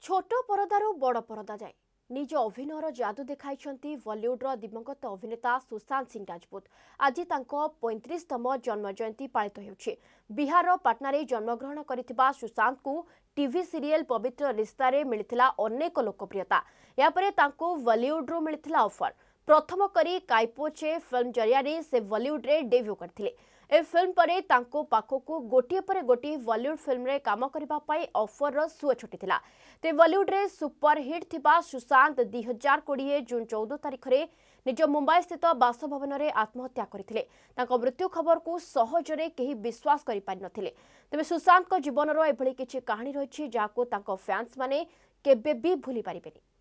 छोट परदारू बड़ परदा जाए निज अभिनयर जादू देखाई बॉलीवुड्र दिवंगत अभिनेता सुशांत सिंह राजपूत। आज 35तम जन्म जयंती पालित हो। बिहार पाटना जन्मग्रहण करथिबा सुशांत को टीवी सीरियल पवित्र रिश्ता रे मिलिथिला अनेक लोकप्रियता। यापरे तांको बॉलीवुड्रु मिलिथिला ऑफर। प्रथम करी काइपोचे फिल्म जरिया से बॉलीवुड रे डेब्यू करथिले। ए फिल्म परे तांको पाखको गोटिए पर गोटी बॉलीवुड फिल्म रे काम करबा पाई ऑफर रो सुओ छुटिथिला। ते बॉलीवुड रे सुपर हिट थिबा सुशांत 2020 जून 14 तारिख रे निज मुंबई स्थित बासभवन रे आत्महत्या करथिले। तांको मृत्यु खबर को सहजरे केही विश्वास करि पारि नथिले। तबे सुशांत को जीवन रो एभली किछि कहानी रहिछि जाको तांको फैंस माने केबे भी भूली पारिबेनी।